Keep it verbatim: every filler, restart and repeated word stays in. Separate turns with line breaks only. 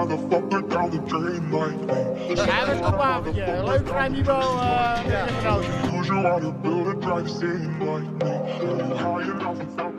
motherfucker down the drain like me.
Ja, dat is een wapentje. Leuk Vrijmibo. Uh, ja.
Use you on the build a drive scene like me. High enough